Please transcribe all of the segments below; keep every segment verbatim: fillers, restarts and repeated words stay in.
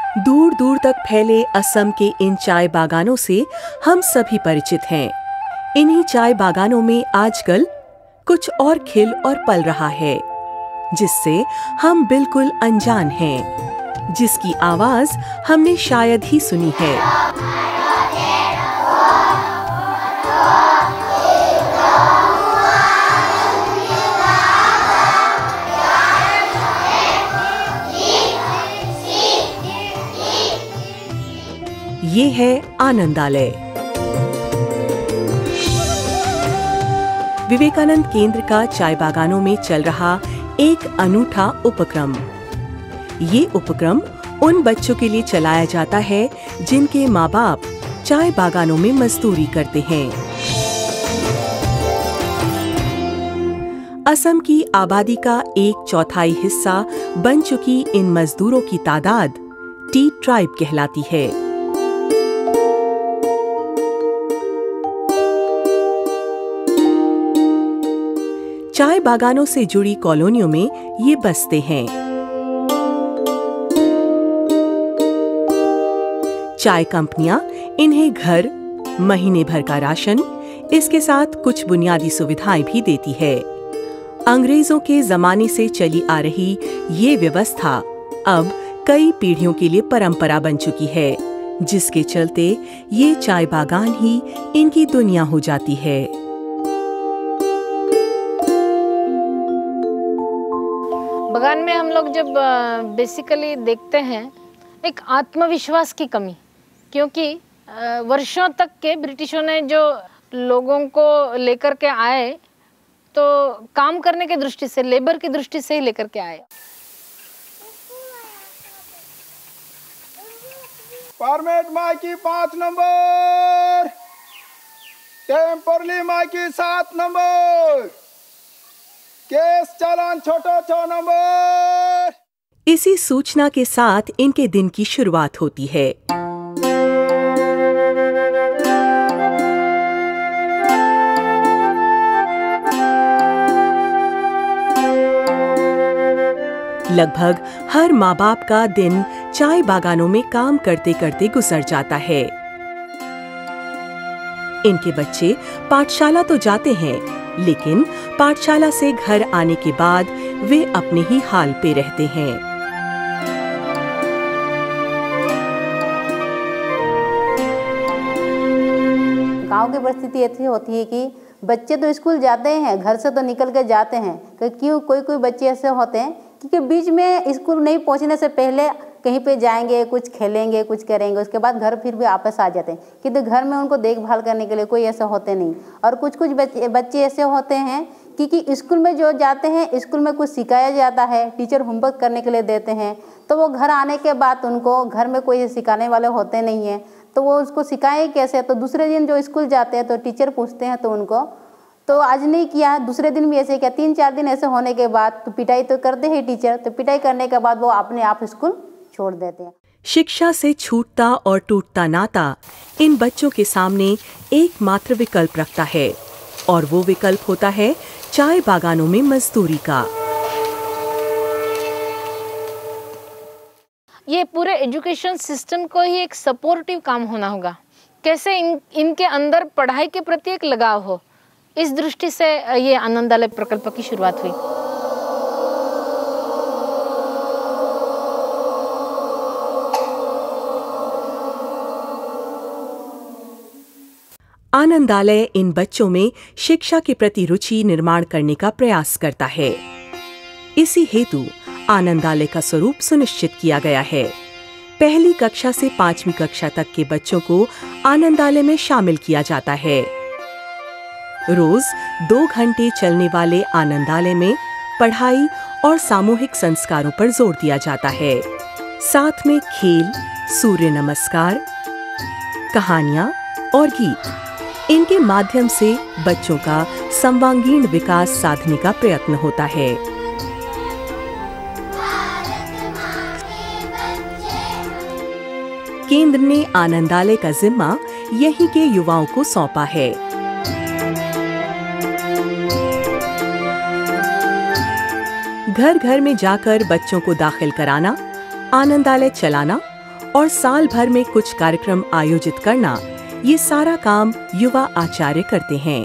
दूर दूर तक फैले असम के इन चाय बागानों से हम सभी परिचित हैं। इन्हीं चाय बागानों में आजकल कुछ और खिल और पल रहा है, जिससे हम बिल्कुल अनजान हैं, जिसकी आवाज हमने शायद ही सुनी है। ये है आनंदालय। विवेकानंद केंद्र का चाय बागानों में चल रहा एक अनूठा उपक्रम। ये उपक्रम उन बच्चों के लिए चलाया जाता है जिनके माँ बाप चाय बागानों में मजदूरी करते हैं। असम की आबादी का एक चौथाई हिस्सा बन चुकी इन मजदूरों की तादाद टी ट्राइब कहलाती है। चाय बागानों से जुड़ी कॉलोनियों में ये बसते हैं। चाय कंपनियां इन्हें घर, महीने भर का राशन, इसके साथ कुछ बुनियादी सुविधाएं भी देती है। अंग्रेजों के जमाने से चली आ रही ये व्यवस्था अब कई पीढ़ियों के लिए परंपरा बन चुकी है, जिसके चलते ये चाय बागान ही इनकी दुनिया हो जाती है। बागान में हम लोग जब बेसिकली देखते हैं एक आत्मविश्वास की कमी, क्योंकि वर्षों तक के ब्रिटिशों ने जो लोगों को लेकर के आए तो काम करने की दृष्टि से, लेबर की दृष्टि से ही लेकर के आए। परमिट माइकी पाँच नंबर, टेम्परली माइकी सात नंबर, केस चालान छोटा छह नंबर। इसी सूचना के साथ इनके दिन की शुरुआत होती है। लगभग हर माँ बाप का दिन चाय बागानों में काम करते करते गुजर जाता है। इनके बच्चे पाठशाला तो जाते हैं, लेकिन पाठशाला से घर आने के बाद वे अपने ही हाल पे रहते हैं। गांव की परिस्थिति ऐसी होती है कि बच्चे तो स्कूल जाते हैं, घर से तो निकल के जाते हैं, क्यों कोई कोई बच्चे ऐसे होते हैं क्योंकि बीच में स्कूल नहीं पहुंचने से पहले कहीं पे जाएंगे, कुछ खेलेंगे, कुछ करेंगे, उसके बाद घर फिर भी वापस आ जाते हैं, किंतु घर में उनको देखभाल करने के लिए कोई ऐसे होते नहीं। और कुछ कुछ बच्चे बच्चे ऐसे होते हैं क्योंकि स्कूल में जो जाते हैं, स्कूल में कुछ सिखाया जाता है, टीचर होमवर्क करने के लिए देते हैं, तो वो घर आने के बाद उनको घर में कोई सिखाने वाले होते नहीं हैं, तो वो उसको सिखाए कैसे। तो दूसरे दिन जो स्कूल जाते हैं तो टीचर पूछते हैं तो उनको तो आज नहीं किया, दूसरे दिन भी ऐसे किया, तीन चार दिन ऐसे होने के बाद तो पिटाई तो करते हैं टीचर, तो पिटाई करने के बाद वो अपने आप स्कूल छोड़ देते हैं। शिक्षा से छूटता और टूटता नाता इन बच्चों के सामने एकमात्र विकल्प रखता है, और वो विकल्प होता है चाय बागानों में मजदूरी का। ये पूरे एजुकेशन सिस्टम को ही एक सपोर्टिव काम होना होगा, कैसे इन इनके अंदर पढ़ाई के प्रति एक लगाव हो, इस दृष्टि से ये आनंदालय प्रकल्प की शुरुआत हुई। आनंदालय इन बच्चों में शिक्षा के प्रति रुचि निर्माण करने का प्रयास करता है। इसी हेतु आनंदालय का स्वरूप सुनिश्चित किया गया है। पहली कक्षा से पांचवी कक्षा तक के बच्चों को आनंदालय में शामिल किया जाता है। रोज दो घंटे चलने वाले आनंदालय में पढ़ाई और सामूहिक संस्कारों पर जोर दिया जाता है। साथ में खेल, सूर्य नमस्कार, कहानियां और गीत, इनके माध्यम से बच्चों का सर्वांगीण विकास साधने का प्रयत्न होता है। केंद्र ने आनंदालय का जिम्मा यहीं के युवाओं को सौंपा है। घर घर में जाकर बच्चों को दाखिल कराना, आनंदालय चलाना और साल भर में कुछ कार्यक्रम आयोजित करना, ये सारा काम युवा आचार्य करते हैं।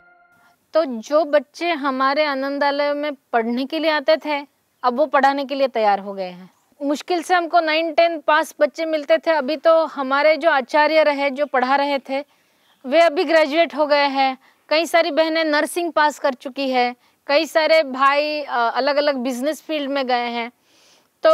तो जो बच्चे हमारे आनंदालय में पढ़ने के लिए आते थे, अब वो पढ़ाने के लिए तैयार हो गए हैं। मुश्किल से हमको नाइन टेन पास बच्चे मिलते थे, अभी तो हमारे जो आचार्य रहे, जो पढ़ा रहे थे, वे अभी ग्रेजुएट हो गए हैं। कई सारी बहनें नर्सिंग पास कर चुकी है, कई सारे भाई अलग अलग बिजनेस फील्ड में गए हैं। तो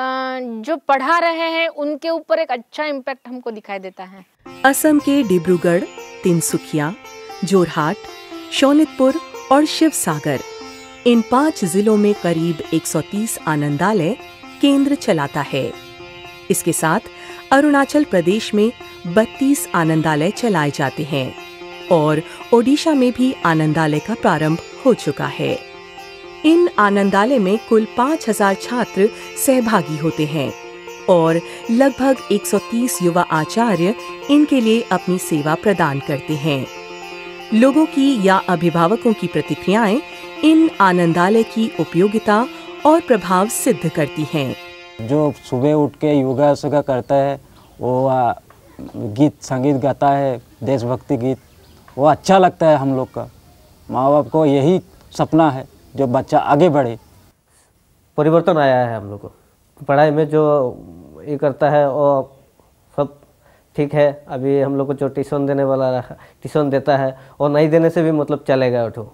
जो पढ़ा रहे हैं उनके ऊपर एक अच्छा इम्पैक्ट हमको दिखाई देता है। असम के डिब्रूगढ़, तिनसुकिया, जोरहाट, शोनितपुर और शिवसागर, इन पांच जिलों में करीब एक सौ तीस आनंदालय केंद्र चलाता है। इसके साथ अरुणाचल प्रदेश में बत्तीस आनंदालय चलाए जाते हैं और ओडिशा में भी आनंदालय का प्रारंभ हो चुका है। इन आनंदालय में कुल पाँच हज़ार छात्र सहभागी होते हैं और लगभग एक सौ तीस युवा आचार्य इनके लिए अपनी सेवा प्रदान करते हैं। लोगों की या अभिभावकों की प्रतिक्रियाएं इन आनंदालय की उपयोगिता और प्रभाव सिद्ध करती हैं। जो सुबह उठ के योगा सुगा करता है, वो गीत संगीत गाता है, देशभक्ति गीत, वो अच्छा लगता है हम लोग का। माँ बाप को यही सपना है जो बच्चा आगे बढ़े। परिवर्तन आया है हम लोग को पढ़ाई में, जो ये करता है वो सब ठीक है। अभी हम लोग को जो ट्यूशन देने वाला ट्यूशन देता है और नहीं देने से भी मतलब चलेगा उठो।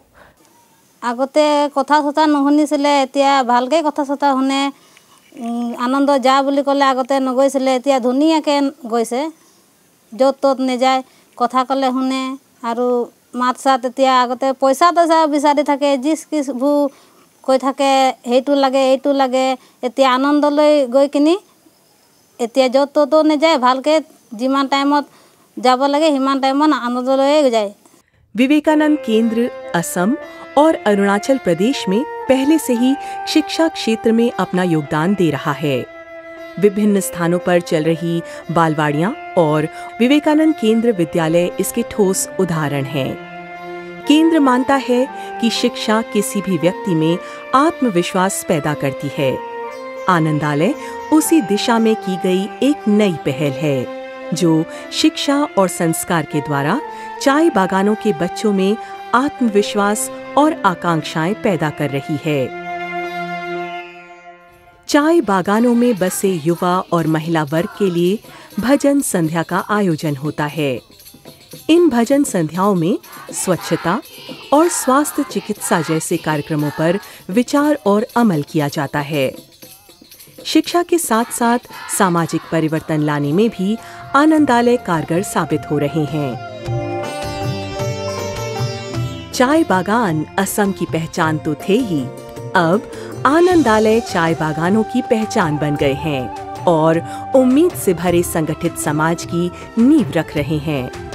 আগতে কথা চথা নুশুনিছিলে, এতিয়া ভালকৈ কথা চথা শুনে। আনন্দ যা বুলি ক'লে আগতে নগৈছিলে, এতিয়া ধুনীয়াকৈ গৈছে। য'ত ত'ত নেযায়, কথা ক'লে শুনে আৰু মাত চাত। এতিয়া আগতে পইচা তইচা বিচাৰি থাকে, যিচ কিচবোৰ কৈ থাকে, সেইটো লাগে এইটো লাগে। এতিয়া আনন্দলৈ গৈ কিনি এতিয়া য'ত ত'তো নেযায়, ভালকৈ যিমান টাইমত যাব লাগে সিমান টাইমত আনন্দলৈ যায়। विवेकानंद केंद्र असम और अरुणाचल प्रदेश में पहले से ही शिक्षा क्षेत्र में अपना योगदान दे रहा है। विभिन्न स्थानों पर चल रही बालवाड़ियां और विवेकानंद केंद्र विद्यालय इसके ठोस उदाहरण हैं। केंद्र मानता है कि शिक्षा किसी भी व्यक्ति में आत्मविश्वास पैदा करती है। आनंदालय उसी दिशा में की गई एक नई पहल है, जो शिक्षा और संस्कार के द्वारा चाय बागानों के बच्चों में आत्मविश्वास और आकांक्षाएं पैदा कर रही है। चाय बागानों में बसे युवा और महिला वर्ग के लिए भजन संध्या का आयोजन होता है। इन भजन संध्याओं में स्वच्छता और स्वास्थ्य चिकित्सा जैसे कार्यक्रमों पर विचार और अमल किया जाता है। शिक्षा के साथ साथ सामाजिक परिवर्तन लाने में भी आनंदालय कारगर साबित हो रहे हैं। चाय बागान असम की पहचान तो थे ही, अब आनंदालय चाय बागानों की पहचान बन गए हैं और उम्मीद से भरे संगठित समाज की नींव रख रहे हैं।